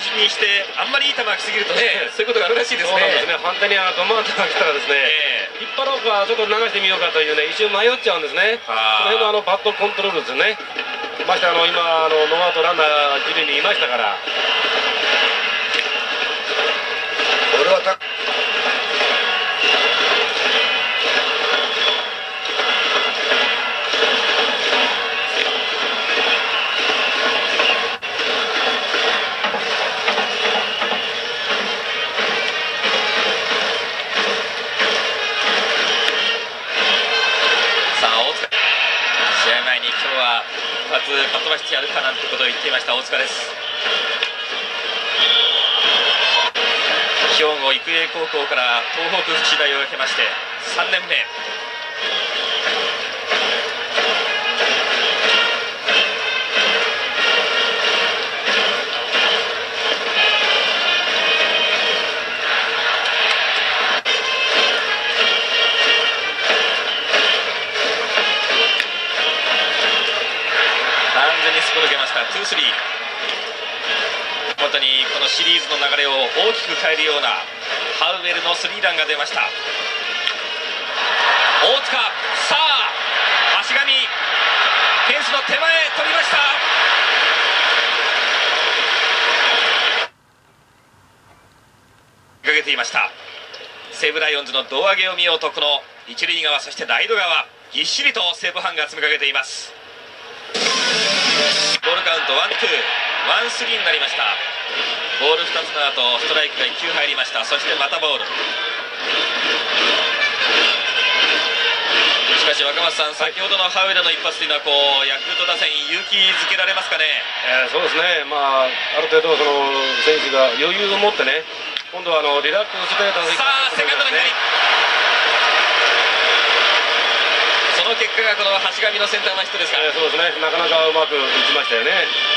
にしてあんまりいい球が来すぎるとね、そういうことがあるらしいですね。 そうなんですね。反対にど真ん中が来たらですね、引っ張ろうかちょっと流してみようかというね、一瞬迷っちゃうんですね。その辺のバットコントロールですね。まして今ノーアウトランナー一塁にいましたから。 これは試合前に今日は2つかっ飛ばしてやるかなんてことを言っていました大塚です。兵庫育英高校から東北福祉大を経まして3年目。完全にすっぽ抜けました。2-3。本当にこのシリーズの流れを大きく変えるようなハウエルのスリーランが出ました。大塚、さあ橋上、フェンスの手前取りました。かけていました。西武ライオンズの胴上げを見ようと、この一塁側そしてライト側ぎっしりと西武ファンが詰めかけています。ボールカウント1-2、1-3になりました。ボール2つの後ストライクが1球入りました。そしてまたボール。しかし若松さん、先ほどのハウエルの一発というのはヤクルト打線勇気づけられますかね。 そうですね。ある程度その選手が余裕を持ってね、今度はリラックスしてさあセカンドの左、その結果がこの橋上のセンター前ヒットですから、 そうですね。なかなかうまく打ちましたよね。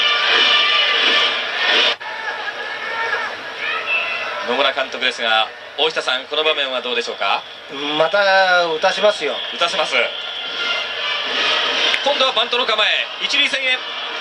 野村監督ですが、大下さん、この場面はどうでしょうか。 また打たしますよ。 打たせます。今度はバントの構え、一塁線へ。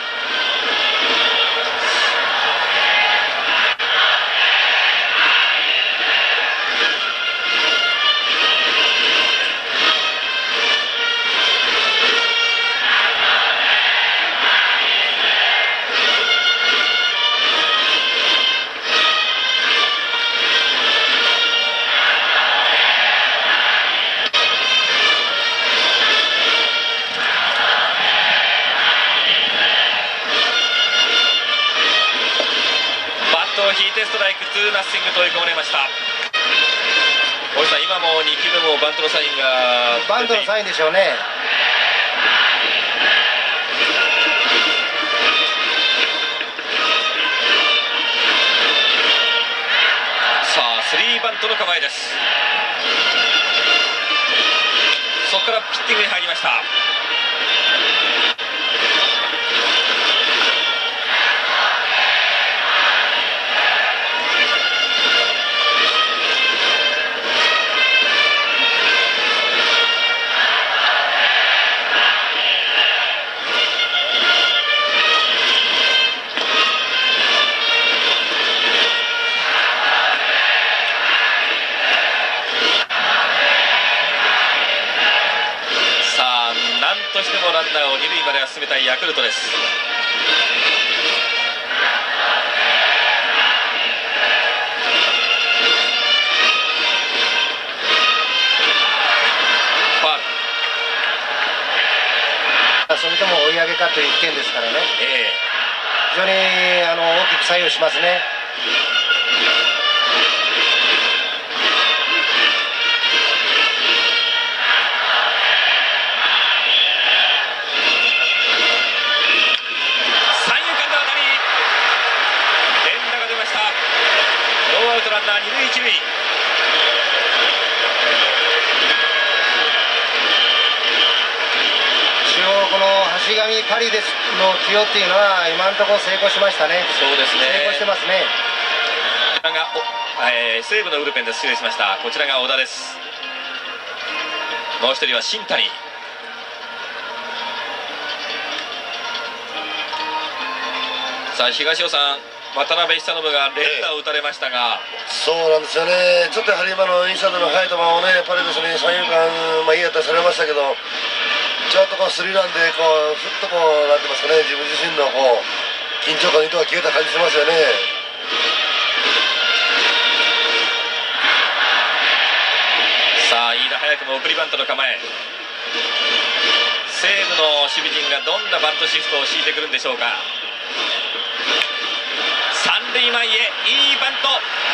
引いてストライク2-0と追い込まれました。大石さん、今も2球目もバントのサインが、 バントのサインでしょうね。 さあ3バントの構えです。そこからピッチングに入りました。としてもランナーを二塁までは進めたいヤクルトです。ファウル。 それとも追い上げかという1点ですからね、非常に大きく左右しますね。 ランナー二塁一塁。 一応この橋上パリですの起用っていうのは今のところ成功しましたね。 そうですね、 成功してますね。 こちらが西武のブルペンです。失礼しました。こちらが小田です。もう一人は新谷。さあ東尾さん、 渡辺久信が連打を打たれましたが、 そうなんですよね。ちょっとやはり今のインサイドの速い球をね、やっぱりですね、三遊間、いい当たりされましたけど、ちょっとこうスリーランでこうふっとこうなんて言いますかね、自分自身のこう緊張感にとは消えた感じしますよね。 さあ飯田早くも送りバントの構え。西武の守備陣がどんなバントシフトを敷いてくるんでしょうか。三塁前へいいバント。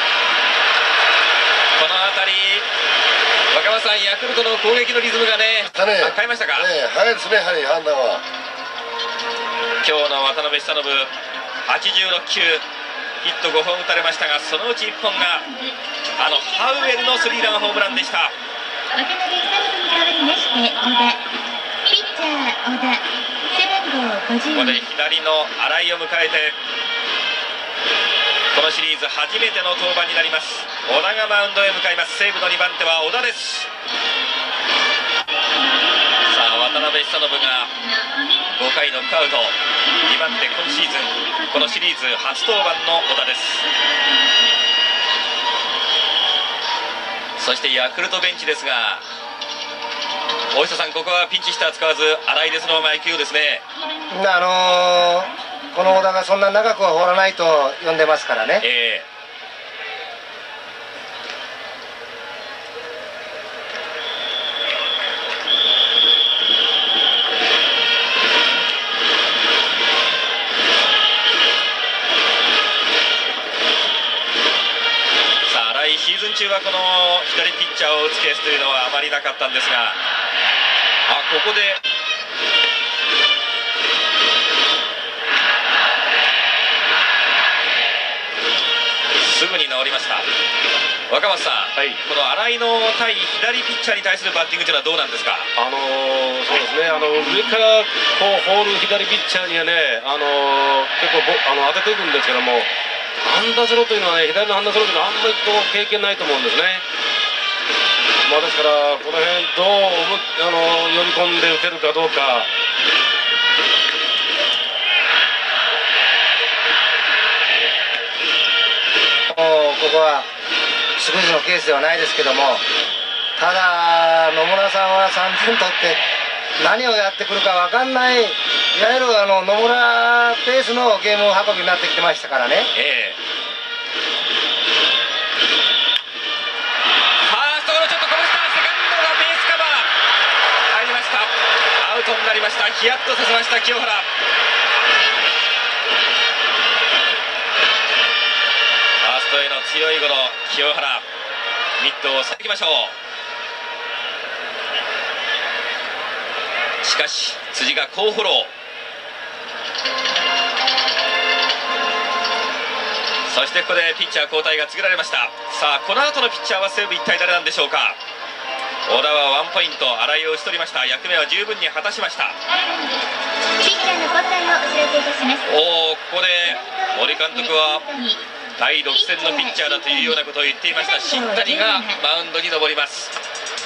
この辺り若葉さん、ヤクルトの攻撃のリズムがね、変えましたか。 早いですね、やはり判断は。 今日の渡辺久信86球、ヒット5本打たれましたが、そのうち1本がハウエルのスリーランホームランでした。 渡辺久信に代わりまして小田、ピッチャー小田、背番号50。 ここで左の新井を迎えて、このシリーズ初めての登板になります。小田がマウンドへ向かいます。西武の2番手は小田です。さあ渡辺久信が5回ノックアウト、2番手、今シーズンこのシリーズ初登板の小田です。そしてヤクルトベンチですが、大下さん、ここはピンチヒッター使わず新井でそのまま行くようですね。 この小田がそんな長くは放らないと呼んでますからね。 さあ新井、シーズン中はこの左ピッチャーを打つケースというのはあまりなかったんですが、ここですぐに治りました。若松さん、この新井の対左ピッチャーに対するバッティングというのはどうなんですか。 そうですね、上からこう放る左ピッチャーにはね、結構当てていくんですけども、ハンダスロというのはね、左のハンダスロというのはあんまり経験ないと思うんですね。ですからこの辺どう呼び込んで打てるかどうか。 ここはスクイズのケースではないですけども、ただ野村さんは3点取って何をやってくるか分かんない、いわゆる野村ペースのゲーム運びになってきてましたからね。 ファーストゴロちょっとこぼした。セカンドがベースカバー入りました。アウトになりました。ヒヤッとさせました清原。への強いゴロ、清原ミットを下げましょう。しかし辻が好フォロー。そしてここでピッチャー交代が告げられました。さあこの後のピッチャーは西武一体誰なんでしょうか。小田はワンポイント、新井を打ち取りました。役目は十分に果たしました。 ピッチャーの交代をお知らせいたします。 ここで森監督は第6戦のピッチャーだというようなことを言っていました新谷がマウンドに登ります。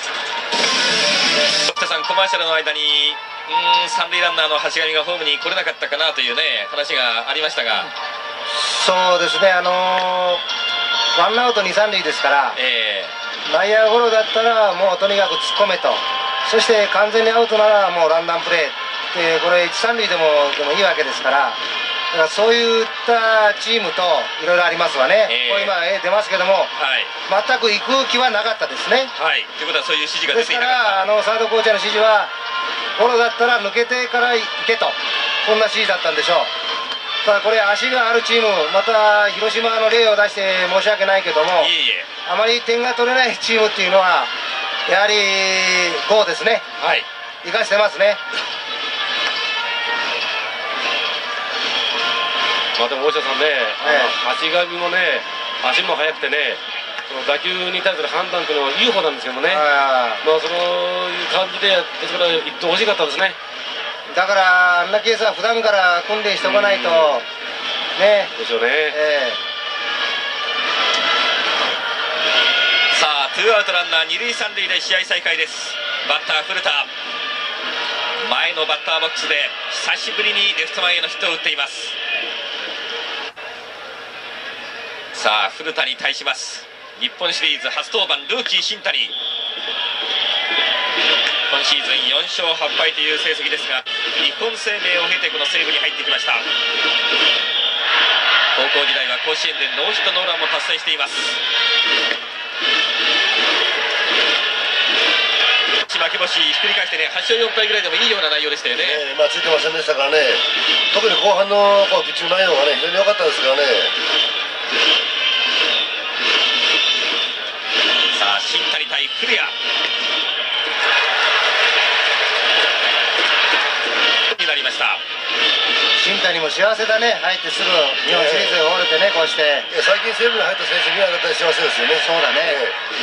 北さん、コマーシャルの間に三塁ランナーの橋上がホームに来れなかったかなというね話がありましたが、 そうですね、ワンアウト2、3塁ですから、内野ゴロだったらもうとにかく突っ込めと、そして完全にアウトならもうランナープレーで、これ1、3塁でもいいわけですから。だからそういったチームといろいろありますわね。これ今出ますけども、全く行く気はなかったですね。 ということはそういう指示が出ていなかった。 ですからサードコーチャーの指示はゴロだったら抜けてから行けと、こんな指示だったんでしょう。ただこれ足があるチーム、また広島の例を出して申し訳ないけども、あまり点が取れないチームっていうのはやはり5ですね、生かしてますね。 でも大下さんね、橋上もね、足も速くてね、その打球に対する判断というのはいい方なんですけどね、そういう感じで、ですから、行ってほしかったですね。 だから、あんなケースは普段から訓練しておかないと、ね。 ですよね。 さあ、ツーアウトランナー2塁3塁で試合再開です。バッター、古田。前のバッターボックスで久しぶりにレフト前へのヒットを打っています。 さあ古田に対します。日本シリーズ初登板ルーキー新谷、今シーズン4勝8敗という成績ですが、日本生命を経てこの西武に入ってきました。高校時代は甲子園でノーヒットノーランも達成しています。負け星ひっくり返してね、8勝4敗ぐらいでもいいような内容でしたよね。 ついてませんでしたからね。特に後半のピッチング内容がね非常に良かったですからね。 さあ新谷対古谷になりました。 新谷も幸せだね、入ってすぐ日本シリーズが折れてね、こうして。 最近西武に入った選手には絶対幸せですよね。 そうだね。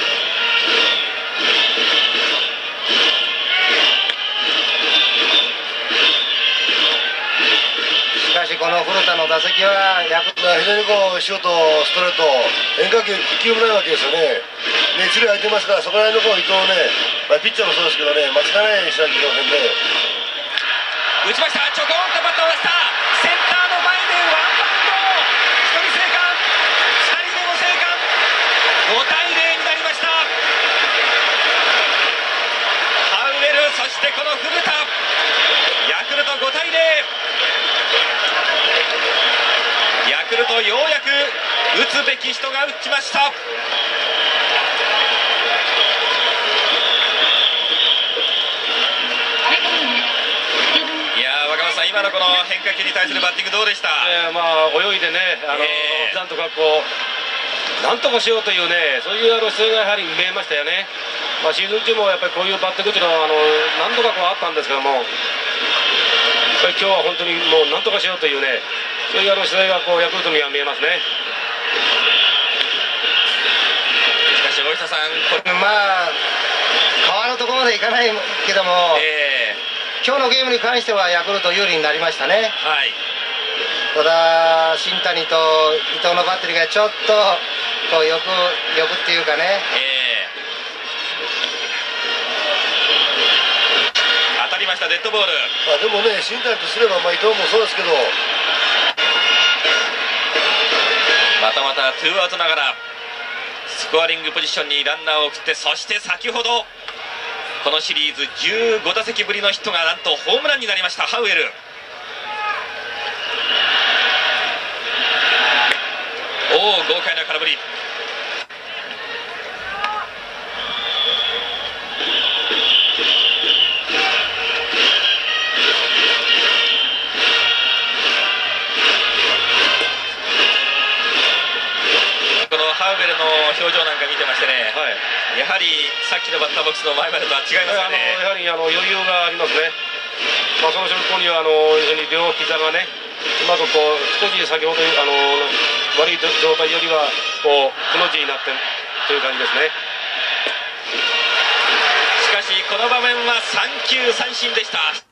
しかしこの古田の打席は非常にシュート、ストレート、変化球1球もないわけですよね。で一塁空いてますから、そこら辺の伊藤ね、ピッチャーもそうですけどね、間違いないにしなきゃいけませんね。 打ちました、ちょこんとバットを出した、センターの前でワンバウンド、1人生還、2人目も生還、5対0になりました。ハウエル、そしてこの古田、ヤクルト5対0。ヤクルトようやく打つべき人が打ちました。いや若松さん、今のこの変化球に対するバッティングどうでした？ 泳いでね、なんとかなんとかしようというね、そういう姿勢がやはり見えましたよね。シーズン中もやっぱりこういうバッティングというのは何度かあったんですけども、やっぱり今日は本当にもうなんとかしようというね、そういう姿勢がヤクルトには見えますね。 しかし大下さん、 川のところまでいかないけども、今日のゲームに関してはヤクルト有利になりましたね。 はい。 ただ新谷と伊藤のバッテリーがちょっとよくっていうかね、 当たりました、デッドボール。 でもね、新谷とすれば、伊藤もそうですけど、 またツーアウトながらスコアリングポジションにランナーを送って、そして先ほどこのシリーズ15打席ぶりのヒットがなんとホームランになりました、ハウエル。豪快な空振り。このハウエルの表情なんか見てましてね、やはりさっきのバッターボックスの前までとは違いますよね。 やはり余裕がありますね。その証拠には要するに両膝がね、うまく少し先ほど悪い状態よりはくの字になってという感じですね。 しかしこの場面は3球三振でした。